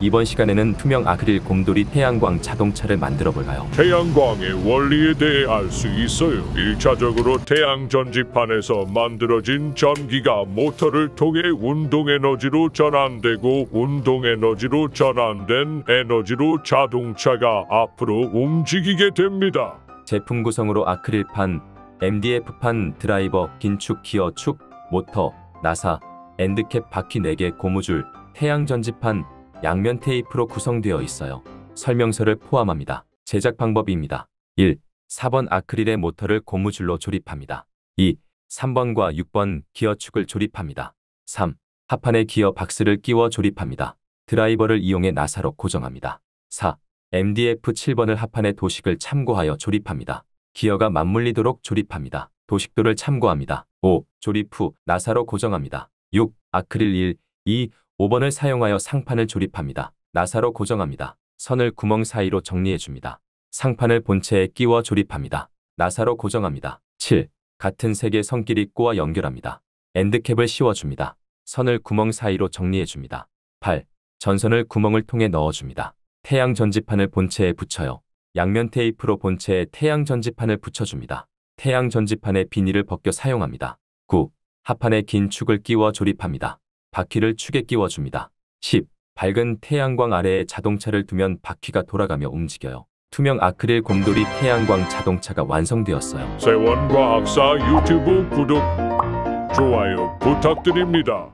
이번 시간에는 투명 아크릴 곰돌이 태양광 자동차를 만들어 볼까요? 태양광의 원리에 대해 알 수 있어요. 1차적으로 태양 전지판에서 만들어진 전기가 모터를 통해 운동에너지로 전환되고 운동에너지로 전환된 에너지로 자동차가 앞으로 움직이게 됩니다. 제품 구성으로 아크릴판, MDF판, 드라이버, 긴축 기어축, 모터, 나사, 엔드캡 바퀴 4개, 고무줄, 태양 전지판, 양면 테이프로 구성되어 있어요. 설명서를 포함합니다. 제작 방법입니다. 1. 4번 아크릴의 모터를 고무줄로 조립합니다. 2. 3번과 6번 기어축을 조립합니다. 3. 하판에 기어 박스를 끼워 조립합니다. 드라이버를 이용해 나사로 고정합니다. 4. MDF 7번을 하판에 도식을 참고하여 조립합니다. 기어가 맞물리도록 조립합니다. 도식도를 참고합니다. 5. 조립 후 나사로 고정합니다. 6. 아크릴 1, 2, 5번을 사용하여 상판을 조립합니다. 나사로 고정합니다. 선을 구멍 사이로 정리해줍니다. 상판을 본체에 끼워 조립합니다. 나사로 고정합니다. 7. 같은 색의 선끼리 꼬아 연결합니다. 엔드캡을 씌워줍니다. 선을 구멍 사이로 정리해줍니다. 8. 전선을 구멍을 통해 넣어줍니다. 태양 전지판을 본체에 붙여요. 양면 테이프로 본체에 태양 전지판을 붙여줍니다. 태양 전지판에 비닐을 벗겨 사용합니다. 9. 하판에 긴 축을 끼워 조립합니다. 바퀴를 축에 끼워줍니다. 10. 밝은 태양광 아래에 자동차를 두면 바퀴가 돌아가며 움직여요. 투명 아크릴 곰돌이 태양광 자동차가 완성되었어요. 세원과학사 유튜브 구독, 좋아요 부탁드립니다.